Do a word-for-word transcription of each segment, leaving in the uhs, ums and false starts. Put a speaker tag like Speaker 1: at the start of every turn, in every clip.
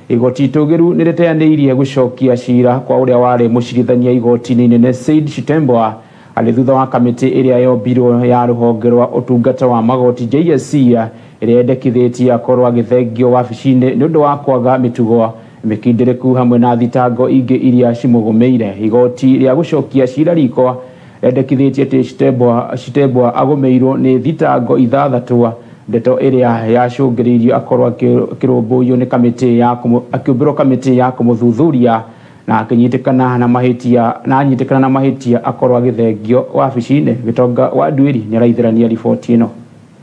Speaker 1: Igoti itugiru niriteanĩirie gucokia cira kwa uria wari mucirithania igoti-inĩ inene Justice Chitebwe arĩ thutha wa kamĩtĩ ĩrĩa yombirwo ya rũhonge rwa ũtungata wa magoti J S C ĩrĩa yendekithĩtie akorwo agĩthengio wabici-inĩ nĩ ũndũ wa kwaga mĩtugo mĩkindĩrĩku hamwe na thitango ingĩ iria cimũgũmĩire. Igoti rĩa gucokia cira riko yendekithĩtie atĩ Chitebwe Chitebwe agũmĩirwo nĩ thitango ithathatũ, ndeto ĩrĩa yacũngĩrĩirio akorwo akĩrũmbũiyo nĩ kamĩtĩ ya akĩũmbĩrwo kamĩtĩ ya kũmũthuthuria na akĩnyitĩkana na mahĩtia na anyitĩkana na mahĩtia akorwo agĩthengio wabici-inĩ. Gĩtonga wa Nduĩri nĩ araithĩrania riboti ĩno.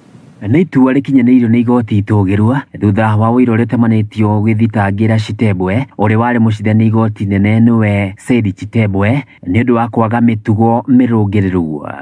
Speaker 2: Nĩ itua rĩkinyanĩirio nĩ igoti itũgĩrwa thutha wa ũira ũrĩtemanĩtio gĩthitangĩra Chitebwe ũrĩa warĩ mũcirithania igoti inene nĩwe Justice Chitebwe nĩ ũndũ wa kwaga mĩtugo mĩrũngĩrĩru.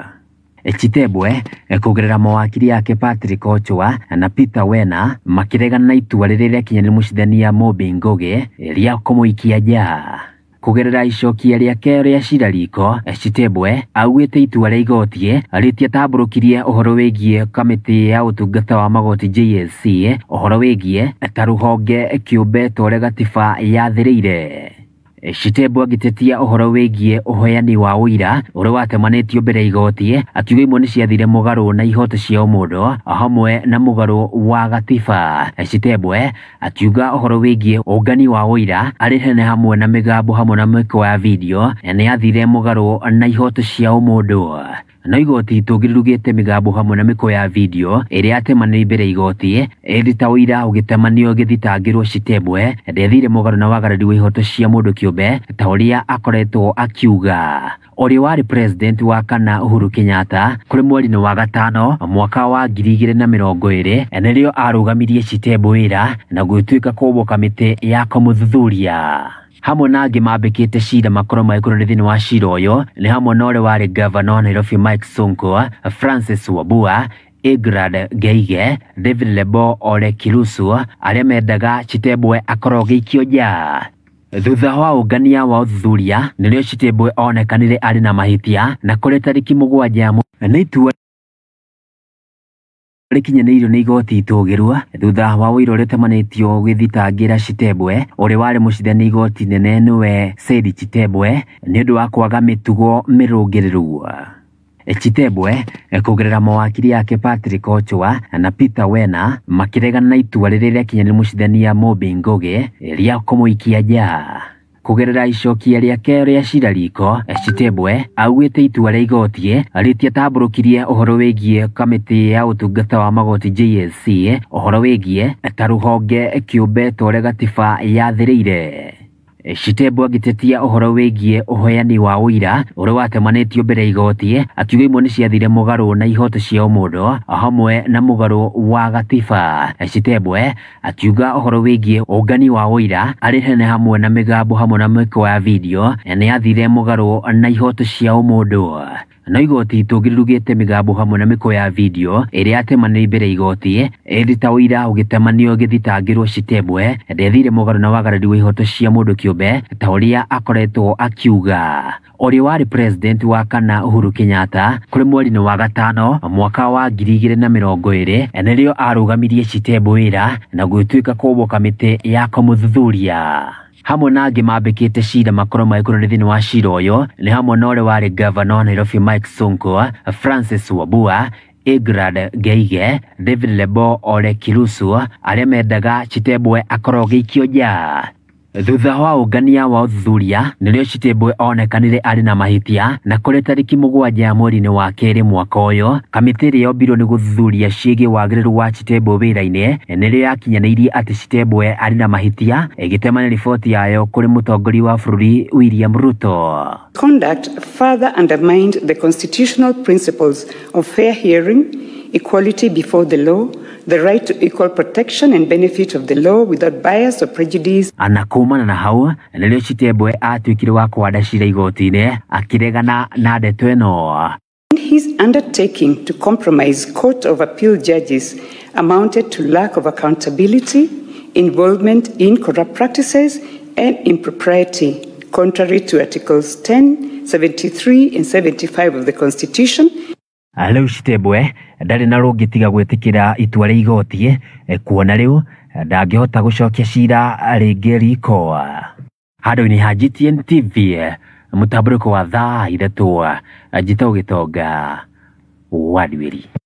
Speaker 2: Chitebwe kũgerera mawakiri yake Patrick Ochwa na Peter Wena makĩregana na itua rĩrĩa rĩakinyanĩirio mũcirithania Mobi Ngugi rĩa kũmũikia nja. Kugerera icokia rĩake rĩa cira riko, Chitebwe augĩte itua rĩa igoti rĩtiatambũrũkirie ũhoro wĩgiĩ kamĩtĩ ya ũtungata wa magoti J S C, ũhoro wĩgiĩ ta rũhonge kĩũmbe ta ũrĩa gatiba yathĩrĩire. Chitebwe agĩtetia ũhoro wĩgiĩ ũheani wa ũira ũrĩa watemanĩtio mbere ya igoti, akiuga imwe nĩ ciathire mũgarũ na ihoto cia mũndũ hamwe na mũgarũ wa gatiba. Chitebwe akiuga ũhoro wĩgiĩ ũngani wa ũira arĩ hene hamwe na mĩgambo hamwe na mĩkwa ya video nĩ yathire mũgarũ na ihoto cia mũndũ. No igoti itũgĩrugĩte mĩgambo hamwe na mĩkwa ya video ĩrĩa yatemanĩirio mbere ya igoti ĩrĩ ta ũira ũgĩtemanio gĩthitangĩrwo Chitebwe ndethire mũgarũ na wagarari wa ihoto cia mũndũ kĩũmbe ta ũrĩa akoretwo akiuga. Ũrĩa warĩ president wa kana Uhuru Kenyatta kũrĩ mweri-inĩ wa gatano mwaka wa ngiri igĩrĩ na mĩrongo ĩrĩ nĩrĩo arũgamirie Chitebwe wĩra na gũtuĩka kũbwo kamĩtĩ ya kũmũthuthuria. Hamwe na angĩ mambĩkĩte cira makorwo magĩkũrwo thĩinĩ wa cira ũyũ nĩ hamwe na ũrĩa warĩ governor wa Nairobi Mike Sonko, Francis Wambua, Egrad Geige, David Lebo Ole Kirusu arĩa mendaga Chitebwe akorwo gĩikio nja. Thutha wa ũngania wa ũthuthuria nĩrĩo Chitebwe onekanire arĩ na mahĩtia na kũrĩ tarĩki mũgwanja nĩ itua rĩkinyanĩirio nĩ igoti itũgĩrwa thutha wa ũira ũrĩtemanĩtio gĩthitangĩra Chitebwe ũrĩa warĩ mũcirithania igoti inene nĩwe Justice Chitebwe nĩ ũndũ wa kwaga mĩtugo mĩrũngĩrĩru. Chitebwe kũgerera mawakiri yake Patrick Ochwa na Peter Wena makĩregana na itua rĩrĩa rĩakinyanĩirio mũcirithania Mobi Ngugi rĩa kũmũikia nja. Kugerera icokia rĩake rĩa cira riko, Chitebwe augĩte itua rĩa igoti rĩtiatambũrũkirie ũhoro wĩgiĩ kamĩtĩ ya ũtungata wa magoti J S C, ũhoro wĩgiĩ ta rũhonge kĩũmbe ta ũrĩa gatiba yathĩrĩire. Chitebwe agĩtetia ũhoro wĩgiĩ ũheani wa ũira ũrĩa watemanĩtio mbere ya igoti, akiuga imwe nĩ ciathire mũgarũ na ihoto cia mũndũ hamwe na mũgarũ wa gatiba. Chitebwe akiuga ũhoro wĩgiĩ ũngani wa ũira arĩ hene hamwe na mĩgambo hamwe na mĩkwa ya video nĩ yathire mũgarũ na ihoto cia mũndũ. No igoti itũgĩrugĩte mĩgambo hamwe na mĩkwa ya video ĩrĩa yatemanĩirio mbere ya igoti ĩrĩ ta ũira ũgĩtemanio gĩthitangĩrwo Chitebwe ndethire mũgarũ na wagarari wa ihoto cia mũndũ kĩũmbe ta ũrĩa akoretwo akiuga. Ũrĩa warĩ president wa kana Uhuru Kenyatta kũrĩ mweri-inĩ wa gatano mwaka wa ngiri igĩrĩ na mĩrongo ĩrĩ nĩrĩo arũgamirie Chitebwe wĩra na gũtuĩka kũbwo kamĩtĩ ya kũmũthuthuria. Hamwe na angĩ mambĩkĩte cira makorwo magĩkũrwo thĩinĩ wa cira ũyũ nĩ hamwe na ũrĩa warĩ governor wa Nairobi Mike Sonko, Francis Wambua, Egrad Geige, David Lebo Ole Kirusu arĩa mendaga Chitebwe akorwo gĩikio nja. Thutha wa ũngania wa ũthuthuria nĩrĩo Chitebwe onekanire arĩ na mahĩtia na kũrĩ tarĩki mũgwanja mweri-inĩ wa kerĩ mwaka ũyũ, kamĩtĩ ĩrĩa yombirwo nĩ gũthuthuria ciĩgiĩ wagĩrĩru wa Chitebwe wĩra-inĩ nĩrĩo yakinyanĩirie atĩ Chitebwe arĩ na mahĩtia ĩgĩtemana riboti yayo kũrĩ mũtongoria wa bũrũri William Ruto.
Speaker 3: Conduct further undermined the constitutional principles of fair hearing, equality before the law, the right to equal protection and benefit of the law without bias or prejudice.
Speaker 2: Ana kumana na hau nĩrĩo Chitebwe atuĩkire wa kwanda cira igoti-inĩ akĩregana na ndeto ĩno.
Speaker 3: His undertaking to compromise Court of Appeal judges amounted to lack of accountability, involvement in corrupt practices and impropriety, contrary to Articles ten, seventy-three and seventy-five of the Constitution.
Speaker 2: Riu Chitebwe ndarĩ na rũngĩ tiga gwĩtĩkĩra itua rĩa igoti kuona rĩu ndangĩhota gũcokia cira rĩngĩ riko. Handũ-inĩ ha G T N T V mũtambũrũko wa thaa ithatũ njĩtagwo Gĩtonga wa Ndwĩri.